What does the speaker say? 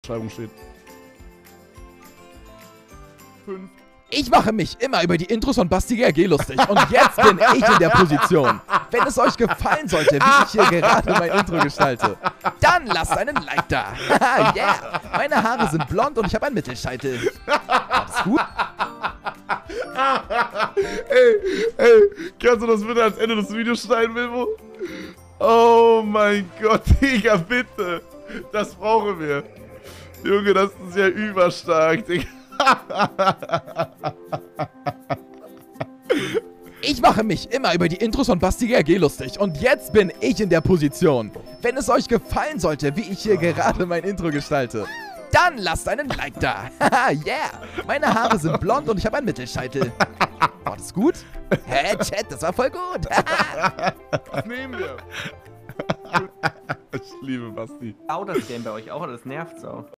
Beschreibung steht. 5. Ich mache mich immer über die Intros von Basti GRG lustig und jetzt bin ich in der Position. Wenn es euch gefallen sollte, wie ich hier gerade mein Intro gestalte, dann lasst einen Like da. Haha, yeah, meine Haare sind blond und ich habe einen Mittelscheitel. Alles gut? Ey, kannst du das bitte als Ende des Videos schneiden, Wilmo? Oh mein Gott, Digga, bitte. Das brauchen wir. Junge, das ist ja überstark, Digga. Ich mache mich immer über die Intros von Basti GRG lustig und jetzt bin ich in der Position. Wenn es euch gefallen sollte, wie ich hier gerade mein Intro gestalte, dann lasst einen Like da. Haha, yeah, meine Haare sind blond und ich habe einen Mittelscheitel. War das gut? Hä, Chat, das war voll gut. Das nehmen wir. Ich liebe Basti. Laut das Game bei euch auch, oder das nervt so?